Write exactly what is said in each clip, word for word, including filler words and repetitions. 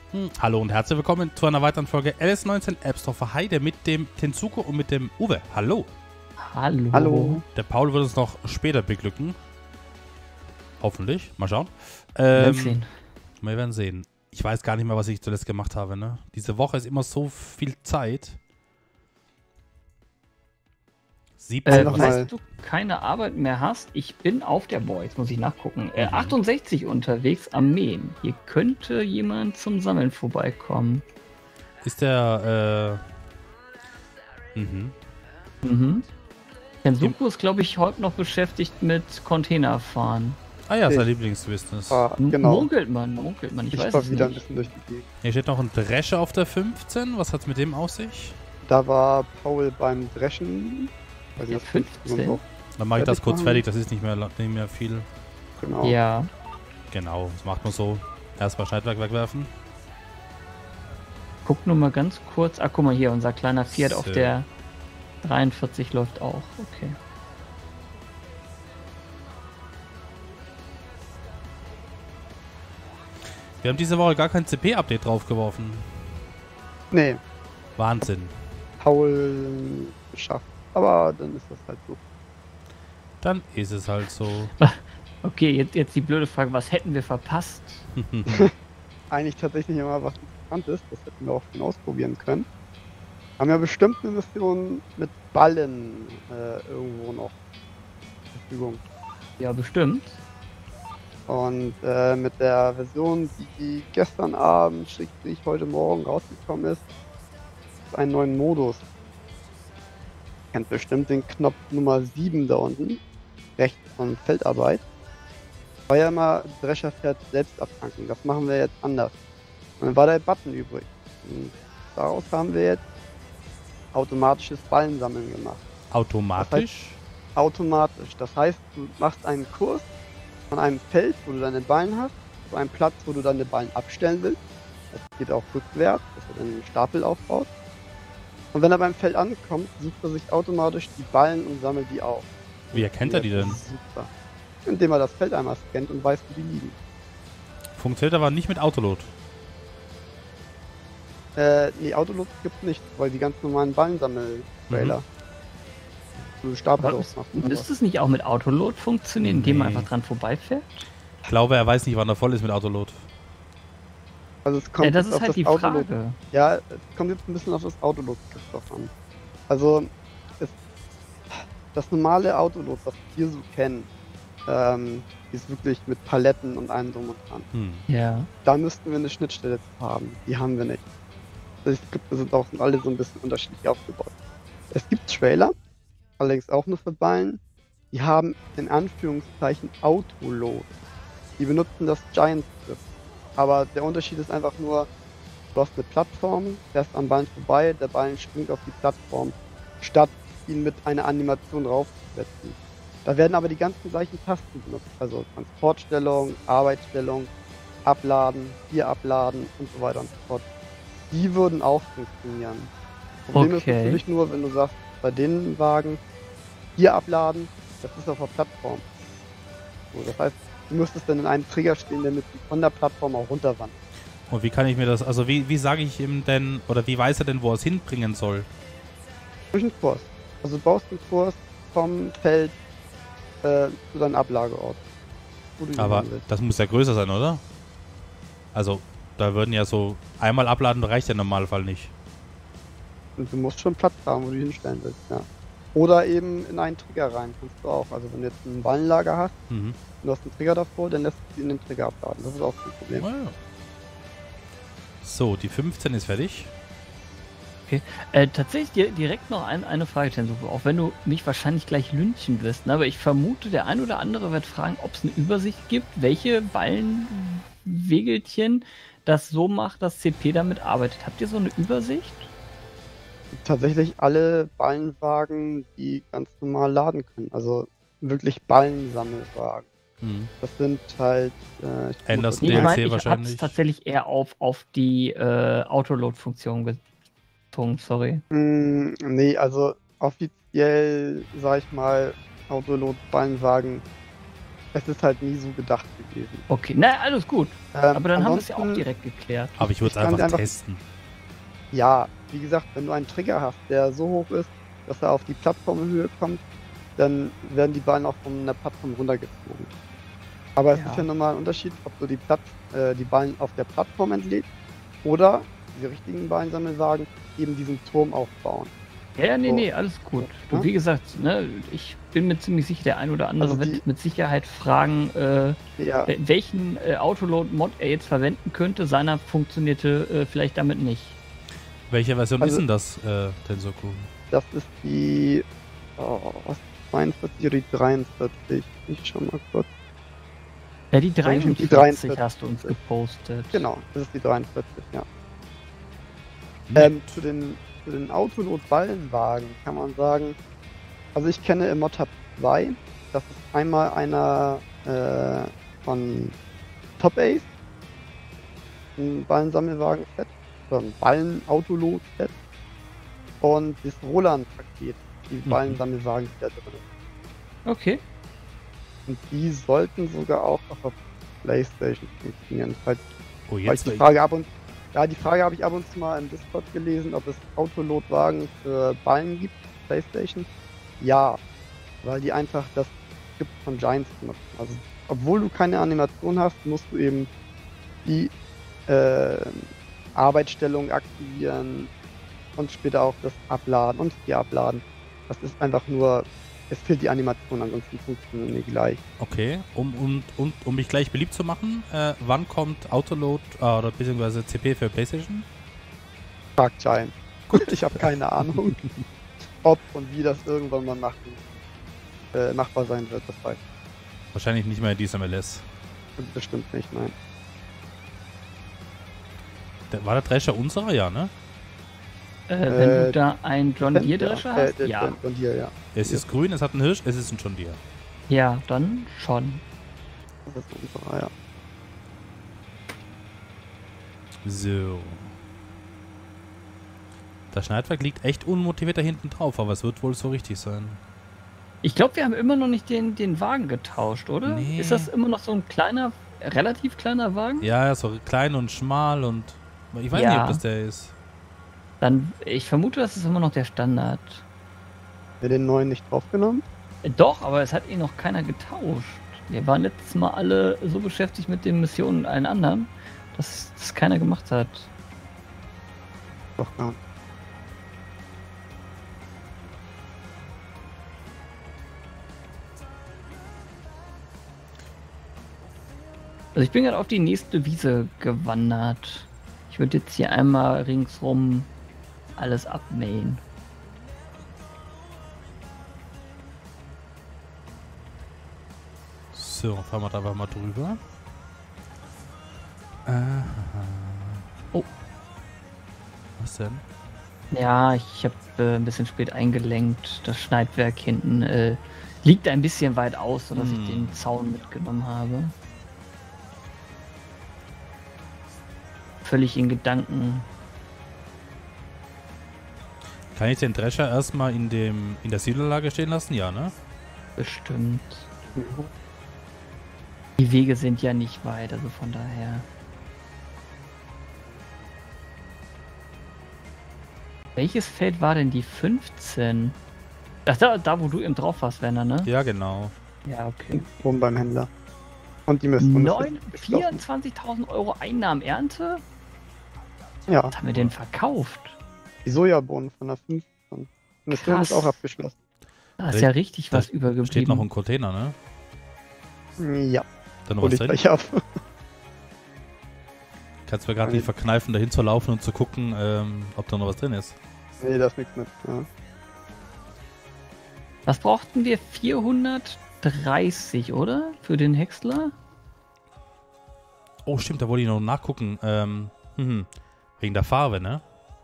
Hm, Hallo und herzlich willkommen zu einer weiteren Folge L S neunzehn App Store für Heide mit dem Tensuko und mit dem Uwe. Hallo. Hallo. Hallo. Der Paul wird uns noch später beglücken. Hoffentlich. Mal schauen. Wir werden Ähm, sehen. wir werden sehen. Ich weiß gar nicht mehr, was ich zuletzt gemacht habe. Ne? Diese Woche ist immer so viel Zeit. siebzehn. Äh, noch was mal. falls du keine Arbeit mehr hast, ich bin auf der, boah, jetzt muss ich nachgucken, äh, Mhm. achtundsechzig unterwegs am Mähen. Hier könnte jemand zum Sammeln vorbeikommen. ist der, äh, mhm. Mhm. Kensuko ist, glaube ich, heute noch beschäftigt mit Containerfahren. Ah ja, sein Ich- Lieblingsbusiness. Ah, M- genau. Munkelt man, munkelt man, ich, Ich weiß war es wieder ein nicht. bisschen durch die Gegend. Hier steht noch ein Drescher auf der fünfzehn. Was hat's mit dem auf sich? Da war Paul beim Dreschen. Weiß Der nicht, ob fünfzehn? und so. Dann mache ich das Fertig kurz machen. fertig. Das ist nicht mehr, la- nicht mehr viel. Genau. Ja. Genau, das macht man so. Erstmal Schneidwerk wegwerfen. Guck nur mal ganz kurz. Ah, guck mal hier, unser kleiner Fiat auf So. der dreiundvierzig läuft auch. Okay. Wir haben diese Woche gar kein C P-Update draufgeworfen. Nee, Wahnsinn. Paul geschafft. Aber dann ist das halt so. Dann ist es halt so. Okay, jetzt, jetzt die blöde Frage, was hätten wir verpasst? Eigentlich tatsächlich immer was Interessantes. Das hätten wir auch schon ausprobieren können. Haben ja bestimmt eine Mission mit Ballen äh, irgendwo noch zur Verfügung. Ja, bestimmt. Und äh, mit der Version, die gestern Abend, schrägstrich heute Morgen rausgekommen ist, ist einen neuen Modus. Ihr kennt bestimmt den Knopf Nummer sieben da unten, rechts von Feldarbeit. War ja immer Drescher fährt selbst abtanken. Das machen wir jetzt anders. Und dann war der Button übrig. Und daraus haben wir jetzt automatisches Ballensammeln gemacht. Automatisch? Automatisch. Das heißt, du machst einen Kurs von einem Feld, wo du deine Ballen hast, zu einem Platz, wo du deine Ballen abstellen willst. Das geht auch rückwärts, dass er dann einen Stapel aufbaut. Und wenn er beim Feld ankommt, sucht er sich automatisch die Ballen und sammelt die auf. Wie erkennt er die denn? Super. Indem er das Feld einmal scannt und weiß, wo die liegen. Funktioniert aber nicht mit Autolot. Äh, nee, Autolot gibt's nicht, weil die ganz normalen Ballensammel-Trailer. Du Stapel Aber aufmachst. und sowas. Müsste es nicht auch mit Autolot funktionieren, indem man Nee. einfach dran vorbeifährt? Ich glaube, er weiß nicht, wann er voll ist mit Autolot. Also es kommt Ja, das jetzt ist auf halt das die Autolot. Frage. Ja, es kommt jetzt ein bisschen auf das Autolot-Skript drauf an. Also, es, das normale Autolot, was wir so kennen, ähm, ist wirklich mit Paletten und allem drum und dran. Hm. Ja. Da müssten wir eine Schnittstelle zu haben. Die haben wir nicht. Die Skripte sind auch sind alle so ein bisschen unterschiedlich aufgebaut. Es gibt Trailer, allerdings auch nur für Ballen, die haben in Anführungszeichen Autolot. Die benutzen das Giant-Skript. Aber der Unterschied ist einfach nur, du hast eine Plattform, fährst am Ballen vorbei, der Ballen springt auf die Plattform, statt ihn mit einer Animation draufzusetzen. Da werden aber die ganzen gleichen Tasten benutzt, also Transportstellung, Arbeitsstellung, Abladen, hier abladen und so weiter und so fort. Die würden auch funktionieren. Problem ist Okay. natürlich nur, wenn du sagst, bei den Wagen hier abladen, das ist auf der Plattform. So, das heißt, du müsstest dann in einem Trigger stehen, der mit von der Plattform auch runterwandert. Und wie kann ich mir das, also wie, wie sage ich ihm denn, oder wie weiß er denn, wo er es hinbringen soll? Durch einen Kurs. Also du baust einen Kurs vom Feld äh, zu deinem Ablageort. Wo du ihn Aber haben willst. das muss ja größer sein, oder? Also, da würden ja so einmal abladen reicht ja im Normalfall nicht. Und du musst schon Platz haben, wo du ihn hinstellen willst, ja. Oder eben in einen Trigger rein, kannst du auch. Also wenn du jetzt ein Ballenlager hast, Mhm. und du hast einen Trigger davor, dann lässt du sie in den Trigger abladen. Das ist auch kein Problem. Ah, ja. So, die fünfzehn ist fertig. Äh, tatsächlich di- direkt noch ein, eine Frage, Tensuko, auch wenn du mich wahrscheinlich gleich lynchen wirst, ne? Aber ich vermute, der ein oder andere wird fragen, ob es eine Übersicht gibt, welche Ballenwegelchen das so macht, dass C P damit arbeitet. Habt ihr so eine Übersicht? Tatsächlich alle Ballenwagen, die ganz normal laden können. Also wirklich Ballensammelwagen. Mhm. Das sind halt. Äh, ich Anderson Nee, ich D L C meine, ich wahrscheinlich. hab's tatsächlich eher auf, auf die äh, Autoload-Funktion bezogen, sorry. Mm, nee, also offiziell, sag ich mal, Autolot-Ballenwagen es ist halt nie so gedacht gewesen. Okay, na, alles gut. Ähm, Aber dann haben wir es ja auch ansonsten- direkt geklärt. Aber ich würde es Ich kann einfach, einfach- testen. Ja, wie gesagt, wenn du einen Trigger hast, der so hoch ist, dass er auf die Plattformhöhe kommt, dann werden die Ballen auch von der Plattform runtergezogen. Aber es Ja. ist ja nochmal ein Unterschied, ob du die, Platt, äh, die Ballen auf der Plattform entlädst oder die richtigen Ballensammelwagen eben diesen Turm aufbauen. Ja, ja, nee, So. nee, alles gut. Du, Ja? wie gesagt, ne, ich bin mir ziemlich sicher, der ein oder andere Also die- wird mit Sicherheit fragen, äh, Ja, welchen äh, Autoload-Mod er jetzt verwenden könnte. Seiner funktionierte äh, vielleicht damit nicht. Welche Version Also- ist denn das, äh, Tensoku? das ist die oh, was, zweiundvierzig oder die dreiundvierzig. Ich schau mal kurz. Ja, die Die dreiundvierzig dreiundvierzig. hast du uns gepostet. Genau, das ist die dreiundvierzig, ja. Nett. Ähm, zu den, zu den Autolot-Ballenwagen kann man sagen, also ich kenne im Mod Hub zwei, das ist einmal einer äh, von Top Ace, ein Ballensammelwagen-Set, oder ein Ballen-Autolot-Set und das Roland-Paket, die Mhm. Ballensammelwagen, die da drin sind. Okay. Und die sollten sogar auch auf der PlayStation funktionieren. Falls, Oh, falls jetzt die war Frage ab und ja, die Frage habe ich ab und zu mal im Discord gelesen, ob es Autolotwagen für Ballen gibt, PlayStation. Ja, weil die einfach das Skript von Giants benutzen. Also, obwohl du keine Animation hast, musst du eben die äh, Arbeitsstellung aktivieren und später auch das Abladen und die Abladen. Das ist einfach nur, es fehlt die Animation, ansonsten funktionieren die gleich. okay. Um, um, um, um mich gleich beliebt zu machen, äh, wann kommt Autoload äh, oder beziehungsweise C P für PlayStation? Frag Giant. Gut, ich habe keine Ahnung, ob und wie das irgendwann mal machen, äh, machbar sein wird, das weiß Wahrscheinlich nicht mehr in diesem M L S. ich bestimmt nicht, nein. Der, war der Drescher unserer? Ja, ne? Äh, wenn Äh, du da einen John Deere Drescher äh, hast, der- ja. der John Deere, ja. Es ist grün, es hat einen Hirsch, es ist ein John Deere. Ja, dann schon. Das ist unserer, ja. So. Das Schneidwerk liegt echt unmotiviert da hinten drauf, aber es wird wohl so richtig sein. Ich glaube, wir haben immer noch nicht den, den Wagen getauscht, oder? Nee. Ist das immer noch so ein kleiner, relativ kleiner Wagen? Ja, so klein und schmal und ich weiß Ja. nicht, ob das der ist. Dann, ich vermute, das ist immer noch der Standard. Wir den neuen nicht draufgenommen? Äh, Doch, aber es hat ihn noch keiner getauscht. Wir waren letztes Mal alle so beschäftigt mit den Missionen und allen anderen, dass das keiner gemacht hat. Doch, ja. Also ich bin gerade auf die nächste Wiese gewandert. Ich würde jetzt hier einmal ringsrum alles abmähen. So, fahren wir da einfach mal drüber. Aha. Oh. Was denn? Ja, ich habe äh, ein bisschen spät eingelenkt. Das Schneidwerk hinten äh, liegt ein bisschen weit aus, sodass Hm. ich den Zaun mitgenommen habe. Völlig in Gedanken. Kann ich den Drescher erstmal in dem in der Siedlerlage stehen lassen? Ja, ne? Bestimmt. Die Wege sind ja nicht weit, also von daher. Welches Feld war denn die fünfzehn? Ach, da, da wo du eben drauf warst, Werner, ne? Ja, genau. Ja, okay. Oben beim Händler. Und die Mission Neun- ist geschlossen. vierundzwanzigtausend Euro Einnahmen Ernte? Ja, Was haben wir denn verkauft? die Sojabohnen von der fünfzehn. Die Mission Krass. ist auch abgeschlossen. Da ist ja richtig Da was übergeblieben. Steht noch ein Container, ne? Ja, Da noch hol was ich drin? gleich ab. Kannst du mir gerade nicht verkneifen, dahin zu laufen und zu gucken, ähm, ob da noch was drin ist. Nee, da ist nichts mit. Ja. Was brauchten wir? vierhundertdreißig, oder? Für den Häcksler? Oh, stimmt, da wollte ich noch nachgucken. Ähm, hm, wegen der Farbe, ne?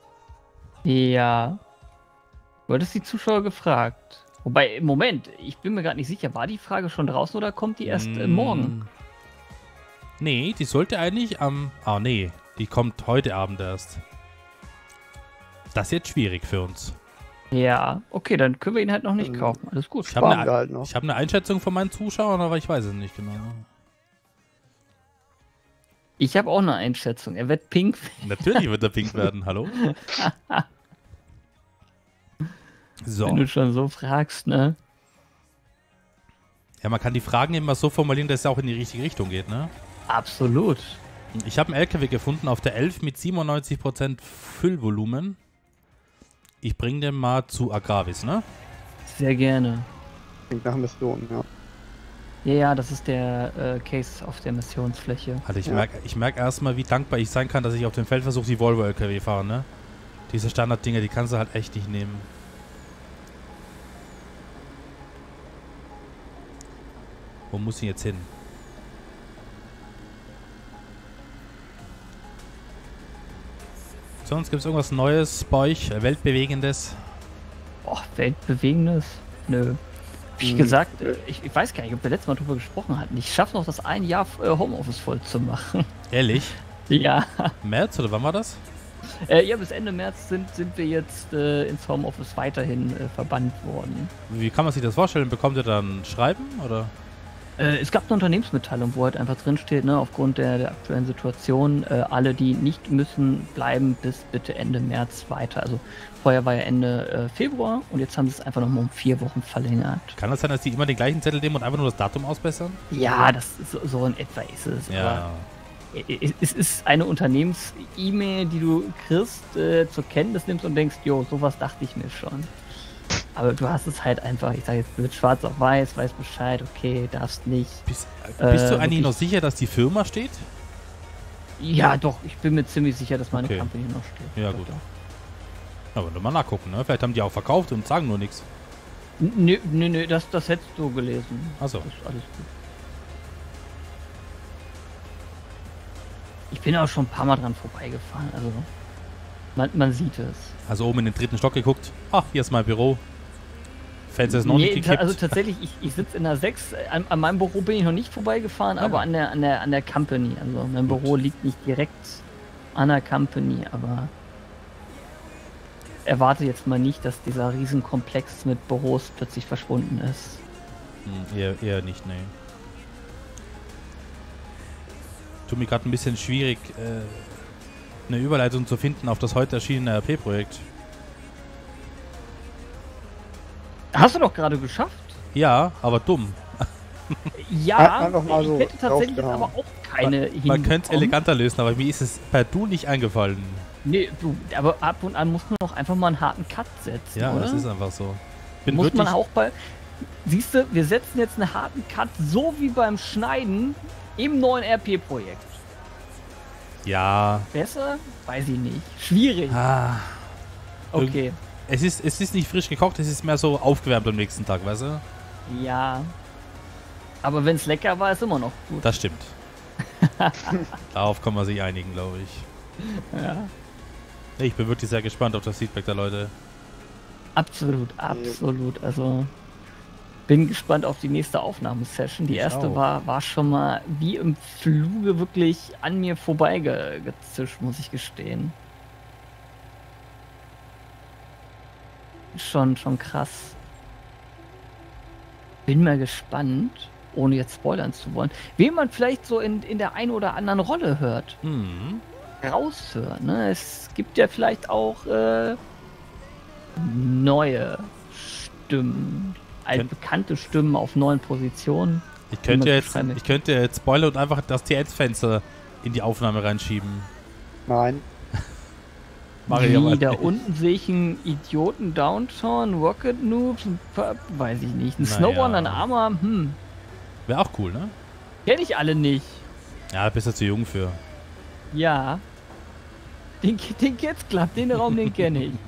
Ja. Du hattest die Zuschauer gefragt. Wobei, im Moment, ich bin mir gerade nicht sicher, war die Frage schon draußen oder kommt die erst äh, Mm. morgen? Nee, die sollte eigentlich am... Ah, nee, die kommt heute Abend erst. Das ist jetzt schwierig für uns. Ja, okay, dann können wir ihn halt noch nicht Ähm, kaufen. Alles gut. Ich habe Sparen eine, wir halt noch. ich hab eine Einschätzung von meinen Zuschauern, aber ich weiß es nicht genau. Ich habe auch eine Einschätzung. Er wird pink. Natürlich wird er pink werden, hallo? So. Wenn du schon so fragst, ne? Ja, man kann die Fragen immer so formulieren, dass es auch in die richtige Richtung geht, ne? Absolut. Ich habe einen L K W gefunden auf der elf mit siebenundneunzig Prozent Füllvolumen. Ich bringe den mal zu Agravis, ne? Sehr gerne. Klingt nach Mission, ja. Ja, ja, das ist der äh, Case auf der Missionsfläche. Also ich Ja. merke ich merk erstmal, wie dankbar ich sein kann, dass ich auf dem Feldversuch die Volvo-L K W fahre, ne? Diese Standarddinger, die kannst du halt echt nicht nehmen. Wo muss ich jetzt hin? Sonst gibt es irgendwas Neues bei euch, äh, Weltbewegendes? Boah, weltbewegendes? Nö. Hab ich Hm. gesagt, äh, ich, ich weiß gar nicht, ob wir letztes Mal drüber gesprochen hatten. Ich schaffe noch das ein Jahr äh, Homeoffice voll zu machen. Ehrlich? Ja. März oder wann war das? Äh, ja, bis Ende März sind, sind wir jetzt äh, ins Homeoffice weiterhin äh, verbannt worden. Wie kann man sich das vorstellen? Bekommt ihr dann Schreiben oder? Äh, es gab eine Unternehmensmitteilung, wo halt einfach drin steht, ne, aufgrund der, der aktuellen Situation, äh, alle, die nicht müssen, bleiben bis bitte Ende März weiter. Also vorher war ja Ende äh, Februar und jetzt haben sie es einfach nochmal um vier Wochen verlängert. Kann das sein, dass die immer den gleichen Zettel nehmen und einfach nur das Datum ausbessern? Ja, das ist so, so in etwa ist es. Ja. Aber es ist eine Unternehmens-E-Mail, die du kriegst, äh, zur Kenntnis nimmst und denkst, jo, sowas dachte ich mir schon. Aber du hast es halt einfach, ich sage jetzt, wird schwarz auf weiß, weiß Bescheid, okay, darfst nicht. Bist, Äh, bist du eigentlich wirklich- noch sicher, dass die Firma steht? Ja, doch, ich bin mir ziemlich sicher, dass meine Okay. Company noch steht. Ja, Doch, gut. doch. Aber mal nachgucken, ne? Vielleicht haben die auch verkauft und sagen nur nichts. N- Nö, nö, nö, das, das hättest du gelesen. Achso. Das ist alles gut. Ich bin auch schon ein paar Mal dran vorbeigefahren, also man, man sieht es. Also oben in den dritten Stock geguckt. Ach, hier ist mein Büro. Fenster ist noch nicht ta- gekippt. also tatsächlich, ich, ich sitze in der sechs, an, an meinem Büro bin ich noch nicht vorbeigefahren, Ah. aber an der, an, der, an der Company. Also mein Gut. Büro liegt nicht direkt an der Company, aber erwarte jetzt mal nicht, dass dieser Riesenkomplex mit Büros plötzlich verschwunden ist. Hm, eher, eher nicht, nee. Tut mir gerade ein bisschen schwierig, äh, eine Überleitung zu finden auf das heute erschienene R P-Projekt. Hast du doch gerade geschafft? Ja, aber dumm. Ja, Einfach mal so ich hätte tatsächlich jetzt draufgehauen. aber auch keine Man könnte es hinbekommen. eleganter lösen, aber mir ist es per Du nicht eingefallen. Nee, du, aber ab und an muss man auch einfach mal einen harten Cut setzen, Ja, oder? das ist einfach so. Bin muss wirklich, man auch bei... Siehst du, wir setzen jetzt einen harten Cut, so wie beim Schneiden im neuen R P-Projekt. Ja. Besser? Weiß ich nicht. Schwierig. Ah, Okay. es ist, es ist nicht frisch gekocht, es ist mehr so aufgewärmt am nächsten Tag, weißt du? Ja. Aber wenn es lecker war, ist immer noch gut. Das stimmt. Darauf kann man sich einigen, glaube ich. Ja. Ich bin wirklich sehr gespannt auf das Feedback der Leute. Absolut, absolut. Also bin gespannt auf die nächste Aufnahmesession. Die Ich erste auch. war, war schon mal wie im Fluge wirklich an mir vorbeigezischt, muss ich gestehen. Schon, schon krass. Bin mal gespannt, ohne jetzt spoilern zu wollen, wen man vielleicht so in, in der einen oder anderen Rolle hört. Hm. Raushören. Ne? Es gibt ja vielleicht auch äh, neue Stimmen, altbekannte Stimmen auf neuen Positionen. Ich könnte man jetzt, beschreiben ich könnte jetzt spoilern und einfach das T S-Fenster in die Aufnahme reinschieben. Nein. Mach ich aber Wie, da nicht. unten sehe ich einen Idioten Downtown, Rocket Noobs, ein paar- weiß ich nicht. Ein Naja. Snowboarder, ein Armer, hm, Wäre auch cool, ne? kenne ich alle nicht. Ja, da bist du zu jung für. Ja. Den, den Kids Club, den Raum, den kenne ich.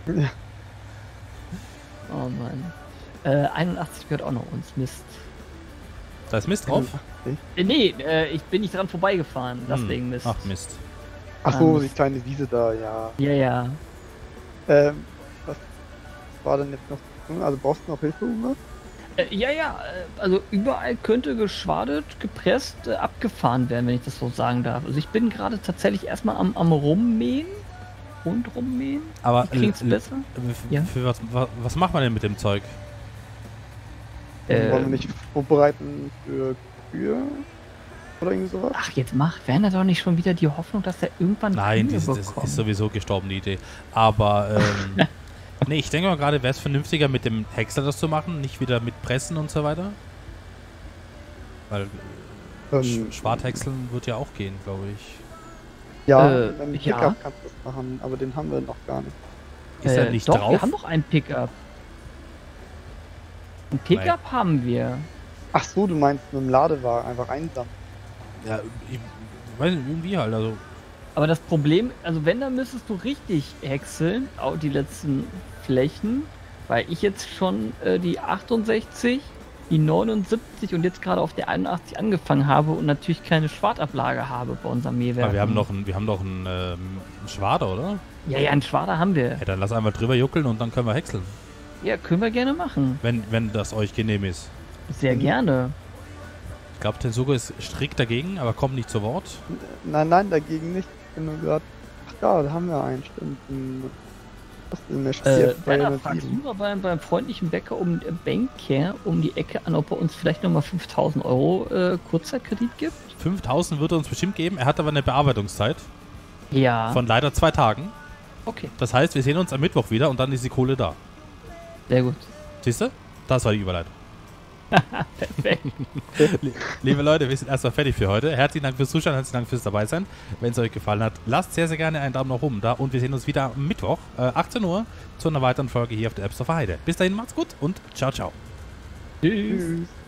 Oh Mann. Äh, einundachtzig gehört auch noch uns, Mist. Da ist Mist drauf. Äh, nee, äh, ich bin nicht dran vorbeigefahren, deswegen Hm. Mist. Ach, Mist. Ach so, Ähm, die kleine Wiese da, ja. Ja, ja. Ähm, was war denn jetzt noch zu tun? Also brauchst du noch Hilfe, Uwe? Äh, ja, ja, äh, also überall könnte geschwadet, gepresst, äh, abgefahren werden, wenn ich das so sagen darf. Also ich bin gerade tatsächlich erstmal am, am Rummähen. rundrum mähen? Aber Die kriegen's l- l- besser? f- Ja. für was, was, was macht man denn mit dem Zeug? Wollen wir Ähm, nicht vorbereiten für Kühe? Oder irgendwie sowas? Ach, jetzt mach Werner doch nicht schon wieder die Hoffnung, dass er irgendwann Nein, Kühe das, das bekommt. ist sowieso gestorben, die Idee. Aber, ähm, nee, ich denke mal gerade, wäre es vernünftiger, mit dem Häcksler das zu machen, nicht wieder mit Pressen und so weiter. Weil Ähm, Sch Schwarthäckseln wird ja auch gehen, glaube ich. Ja, Äh, mit dem ja. Pickup kannst du das machen, aber den haben wir noch gar nicht. Ist er Äh, nicht doch, drauf? wir haben noch einen Pickup. Ein Pickup haben wir. Ach so, du meinst mit dem Ladewagen einfach einsammeln. Ja, ich weiß nicht, irgendwie halt, also. Aber das Problem, also wenn, dann müsstest du richtig häckseln, auch die letzten Flächen, weil ich jetzt schon äh, die achtundsechzig, die neunundsiebzig und jetzt gerade auf der einundachtzig angefangen habe und natürlich keine Schwartablage habe bei unserem Mähwerk. Aber wir haben noch einen, wir haben doch einen, ähm, einen Schwader, oder? Ja, ja, einen Schwader haben wir. Ja, dann lass einfach drüber juckeln und dann können wir häckseln. Ja, können wir gerne machen. Wenn, wenn das euch genehm ist. Sehr Mhm. gerne. Ich glaube, Tensugo ist strikt dagegen, aber kommt nicht zu Wort. Nein, nein, dagegen nicht. Ich bin nur gerade. Ach da, da haben wir einen, stimmt. Ein- Was ist denn der Äh, Stier? Werner, fragst du mal beim, beim freundlichen Bäcker um äh, Banker um die Ecke an, ob er uns vielleicht nochmal fünftausend Euro äh, Kurzzeitkredit gibt? fünftausend wird er uns bestimmt geben. Er hat aber eine Bearbeitungszeit Ja. von leider zwei Tagen. Okay, Das heißt, wir sehen uns am Mittwoch wieder und dann ist die Kohle da. sehr gut. Siehst du? Das war die Überleitung. Perfekt. Liebe Leute, wir sind erstmal fertig für heute. Herzlichen Dank fürs Zuschauen, herzlichen Dank fürs dabei sein. Wenn es euch gefallen hat, lasst sehr, sehr gerne einen Daumen nach oben da und wir sehen uns wieder am Mittwoch, äh, achtzehn Uhr, zu einer weiteren Folge hier auf der App Store Heide. Bis dahin, macht's gut und ciao, ciao. Tschüss. Tschüss.